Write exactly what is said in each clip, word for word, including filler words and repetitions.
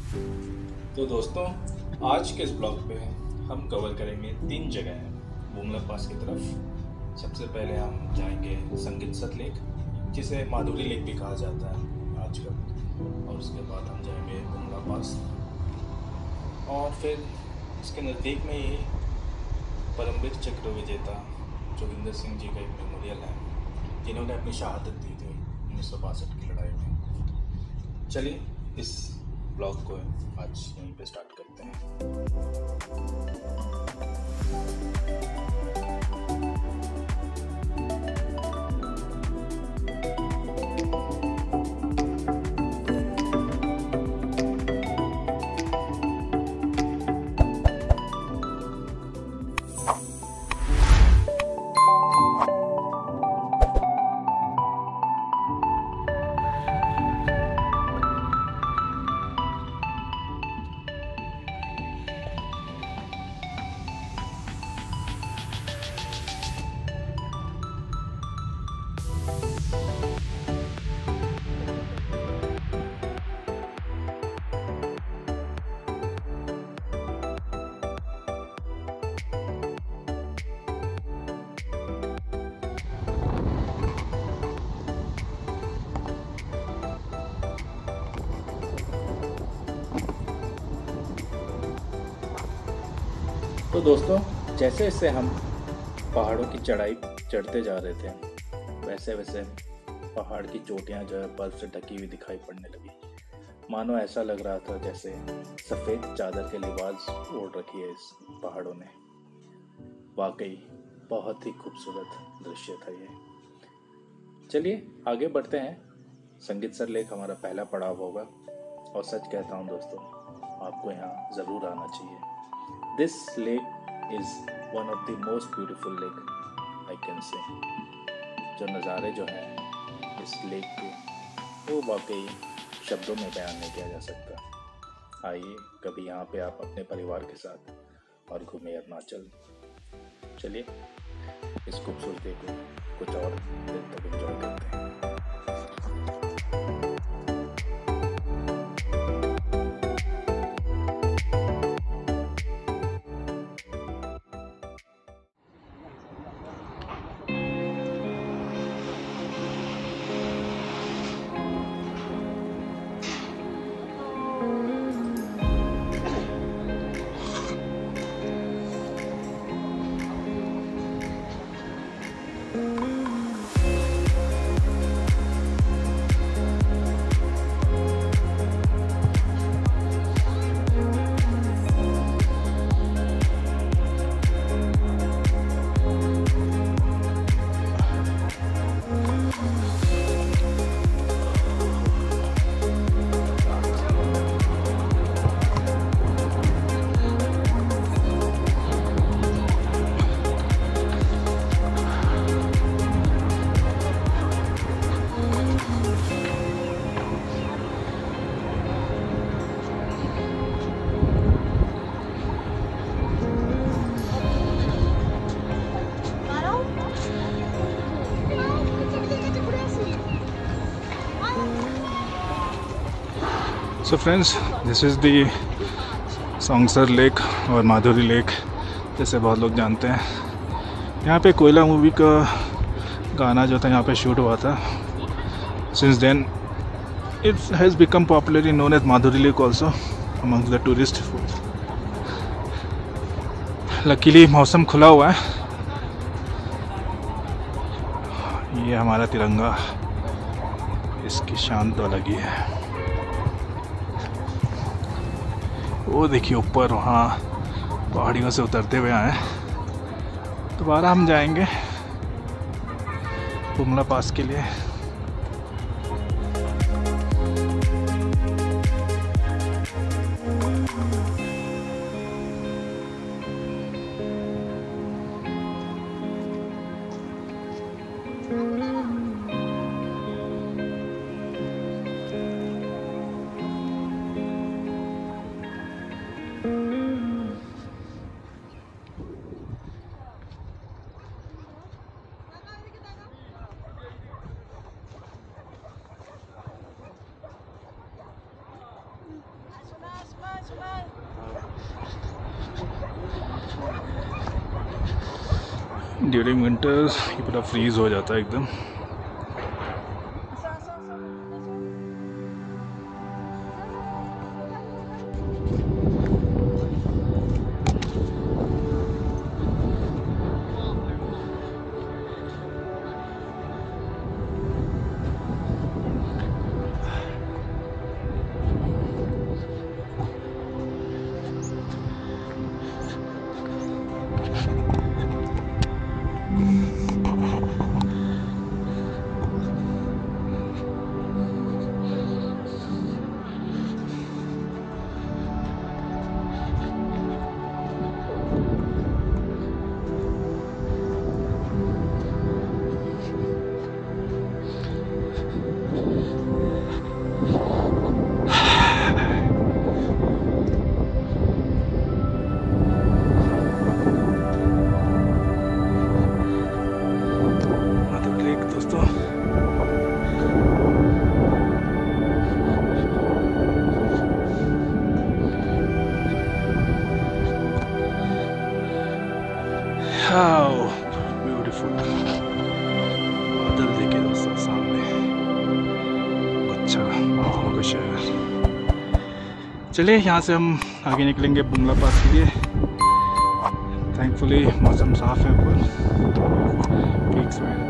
तो दोस्तों, आज के इस ब्लॉग पे हम कवर करेंगे तीन जगह बुमला पास की तरफ। सबसे पहले हम जाएंगे संगीतसर लेक, जिसे माधुरी लेक भी कहा जाता है आजकल, और उसके बाद हम जाएंगे बुमला पास, और फिर इसके नज़दीक में ही परमवीर चक्र विजेता जोगिंदर सिंह जी का एक मेमोरियल है, जिन्होंने अपनी शहादत दी थी उन्नीस सौ बासठ की लड़ाई में। चलिए इस ब्लॉग को आज यहीं पे स्टार्ट करते हैं। तो दोस्तों, जैसे जैसे हम पहाड़ों की चढ़ाई चढ़ते जा रहे थे, वैसे वैसे पहाड़ की चोटियां जो है बर्फ से ढकी हुई दिखाई पड़ने लगी। मानो ऐसा लग रहा था जैसे सफ़ेद चादर के लिबास ओढ़ रखी है इस पहाड़ों ने। वाकई बहुत ही खूबसूरत दृश्य था ये। चलिए आगे बढ़ते हैं। संगीतसर लेक हमारा पहला पड़ाव होगा, और सच कहता हूँ दोस्तों, आपको यहाँ ज़रूर आना चाहिए। This lake is one of the most beautiful lake I can say। जो नज़ारे जो हैं इस लेक के, वो वाकई शब्दों में बयान नहीं किया जा सकता। आइए कभी यहाँ पे आप अपने परिवार के साथ और घूमिए अरुणाचल। चलिए इस खूबसूरती को कुछ और दिन तक एंजॉय करते हैं। So friends, this is the Sangestar lake और माधुरी लेक, जैसे बहुत लोग जानते हैं। यहाँ पे कोयला मूवी का गाना जो था यहाँ पे शूट हुआ था। Since then it has become popularly known as Madhuri lake also amongst the tourist. Luckily मौसम खुला हुआ है। ये हमारा तिरंगा, इसकी शान तो अलग ही है। वो देखिए ऊपर वहाँ पहाड़ियों से उतरते हुए आए। दोबारा हम जाएंगे बुमला पास के लिए। ड्यूरिंग विंटर्स ये पूरा फ्रीज हो जाता है एकदम। How beautiful बादल देखे दोस्तों सामने, अच्छा बादलों का शहर। चलिए यहाँ से हम आगे निकलेंगे बुमला पास के लिए। थैंकफुली मौसम साफ है ऊपर, पीक्स में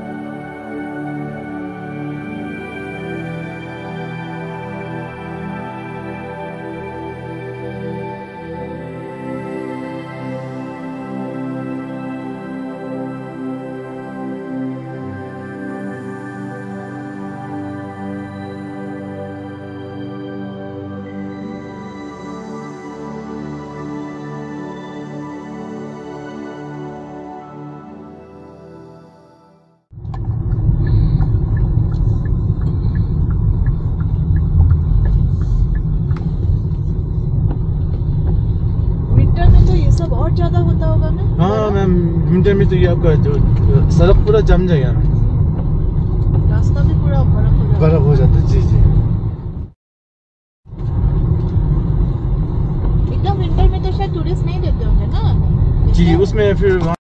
बहुत ज्यादा होता होगा ना। हाँ मैम, विंटर में तो ये आपका जो सड़क पूरा जम जाएगा, रास्ता भी पूरा बर्फ हो जाता है। बर्फ हो जाता है। जी जी एकदम विंटर में तो शायद टूरिस्ट नहीं देते होंगे ना जी, उसमें फिर वहाँ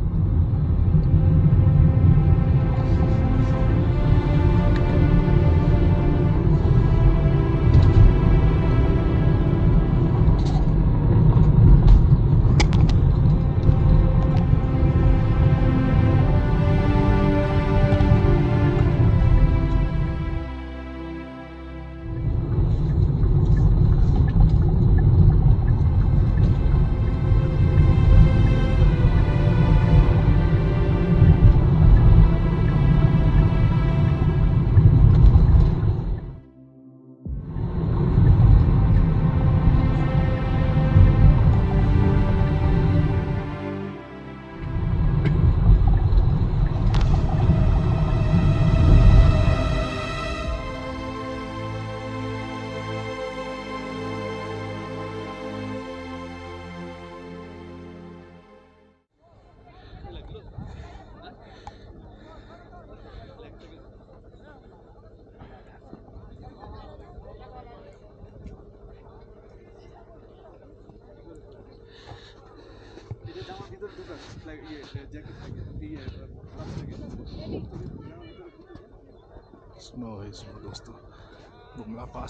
स्नो है स्नो दोस्तों, Bumla pass.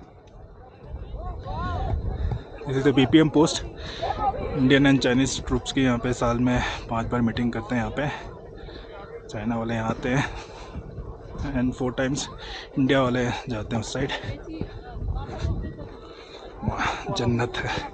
This is the BPM post. Indian and Chinese troops की यहाँ पे साल में पांच बार मीटिंग करते हैं यहाँ पे। चाइना वाले यहाँ आते हैं एंड फोर टाइम्स इंडिया वाले जाते हैं उस साइड। जन्नत है।